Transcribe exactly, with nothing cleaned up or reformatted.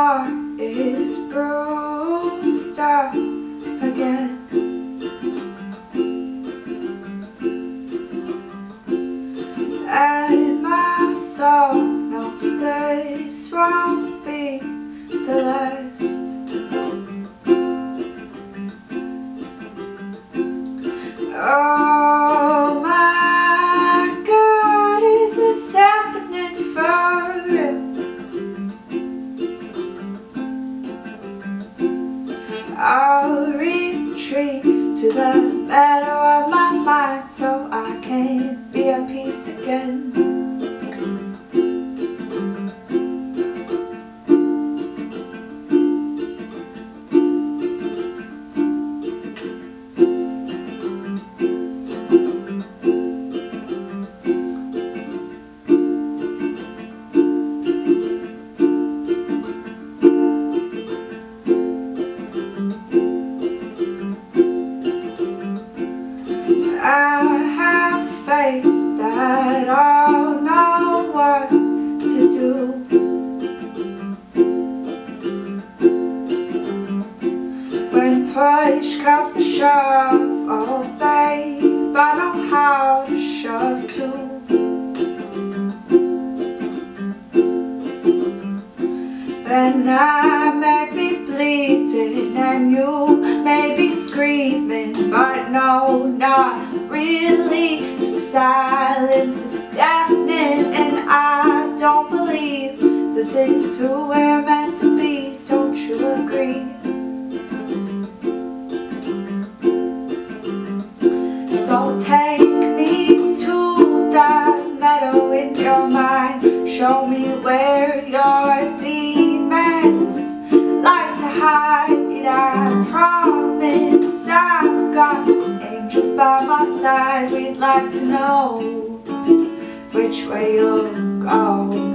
heart is bruised up again. And my soul knows that this won't be the last. Oh my God, is this happening for real? I'll retreat to the meadow of my mind so I can be at peace again. I have faith that I'll know what to do. When push comes to shove, oh babe, I know how to shove too. And I may be bleeding and you may be screaming, but no, not really. The silence is deafening and I don't believe this is who we're meant to be. Don't you agree? So take me to that meadow in your mind. Show me where your demons like to hide. I promise I've got angels by my side. We'd like to know which way you'll go.